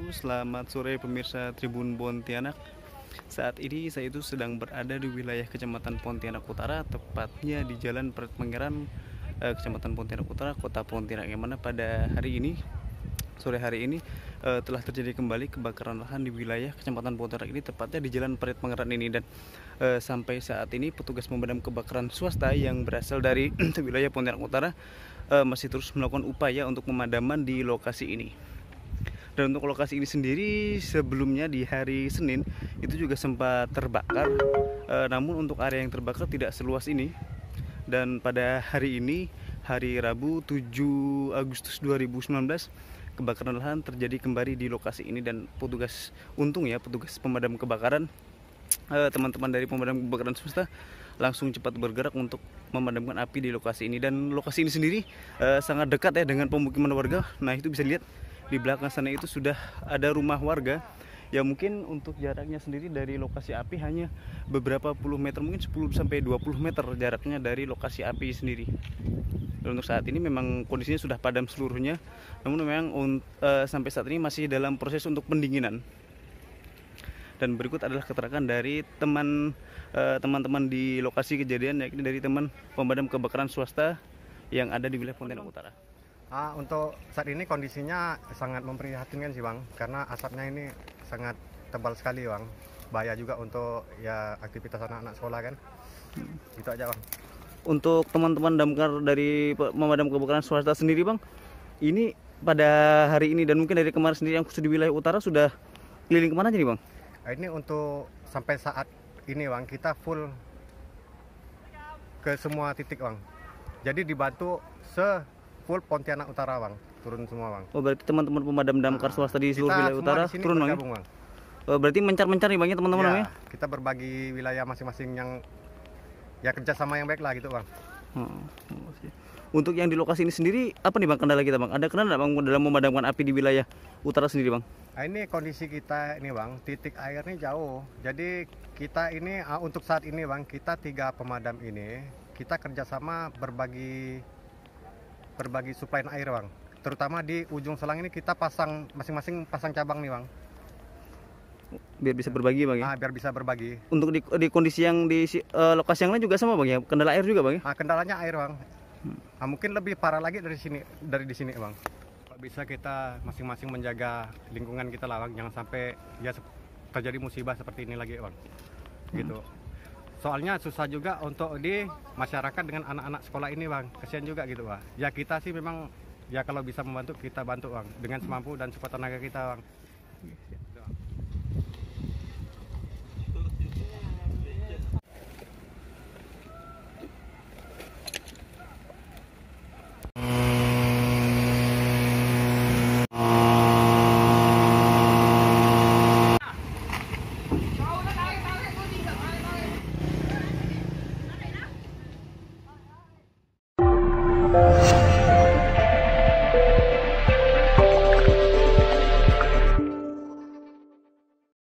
selamat sore pemirsa Tribun Pontianak. Saat ini saya itu sedang berada di wilayah Kecamatan Pontianak Utara, tepatnya di Jalan Pret Pangeran, Kecamatan Pontianak Utara, Kota Pontianak, yang mana pada hari ini, sore hari ini, telah terjadi kembali kebakaran lahan di wilayah Kecamatan Pontianak ini, tepatnya di Jalan Pret Pangeran ini. Dan sampai saat ini petugas pemadam kebakaran swasta yang berasal dari wilayah Pontianak Utara masih terus melakukan upaya untuk pemadaman di lokasi ini. Dan untuk lokasi ini sendiri sebelumnya di hari Senin itu juga sempat terbakar, namun untuk area yang terbakar tidak seluas ini. Dan pada hari ini, hari Rabu 7 Agustus 2019, kebakaran lahan terjadi kembali di lokasi ini. Dan petugas, untung ya, petugas pemadam kebakaran, teman-teman dari pemadam kebakaran swasta langsung cepat bergerak untuk memadamkan api di lokasi ini. Dan lokasi ini sendiri sangat dekat ya dengan pemukiman warga. Nah, itu bisa dilihat di belakang sana itu sudah ada rumah warga yang mungkin untuk jaraknya sendiri dari lokasi api hanya beberapa puluh meter, mungkin 10 sampai 20 meter jaraknya dari lokasi api sendiri. Dan untuk saat ini memang kondisinya sudah padam seluruhnya, namun memang sampai saat ini masih dalam proses untuk pendinginan. Dan berikut adalah keterangan dari teman-teman di lokasi kejadian, yakni dari teman pemadam kebakaran swasta yang ada di wilayah Pontianak Utara. Untuk saat ini kondisinya sangat memprihatinkan sih Bang, karena asapnya ini sangat tebal sekali Bang. Bahaya juga untuk ya aktivitas anak-anak sekolah kan. Itu aja Bang. Untuk teman-teman damkar dari pemadam kebakaran swasta sendiri Bang, ini pada hari ini dan mungkin dari kemarin sendiri yang khusus di wilayah utara sudah keliling kemana aja nih Bang? Ini untuk sampai saat ini Bang, kita full ke semua titik Bang. Jadi dibantu full Pontianak Utara Bang, turun semua Bang. Oh, berarti teman-teman pemadam damkar swasta di seluruh wilayah utara turun Bang, Bang. Oh, berarti mencar-mencar nih Bang ya teman-teman Ya, ya? kita berbagi wilayah masing-masing yang ya kerjasama yang baik lah gitu Bang. Untuk yang di lokasi ini sendiri apa nih Bang kendala kita Bang? Ada kendala Bang dalam memadamkan api di wilayah utara sendiri Bang? Ini kondisi kita ini Bang, titik airnya jauh. Jadi kita ini untuk saat ini Bang, kita 3 pemadam ini kita kerjasama berbagi suplai air Bang. Terutama di ujung selang ini kita pasang masing-masing pasang cabang nih Bang. Biar bisa berbagi Bang ya? Biar bisa berbagi. Untuk di kondisi yang di lokasi yang lain juga sama Bang ya? Kendala air juga Bang ya? Kendalanya air Bang. Mungkin lebih parah lagi dari di sini Bang. Bisa kita masing-masing menjaga lingkungan kita lah Bang, jangan sampai ya terjadi musibah seperti ini lagi Bang. Gitu. Soalnya susah juga untuk di masyarakat dengan anak-anak sekolah ini Bang, kasihan juga gitu Bang. Ya kita sih memang ya kalau bisa membantu kita bantu Bang, dengan semampu dan sekuat tenaga kita Bang.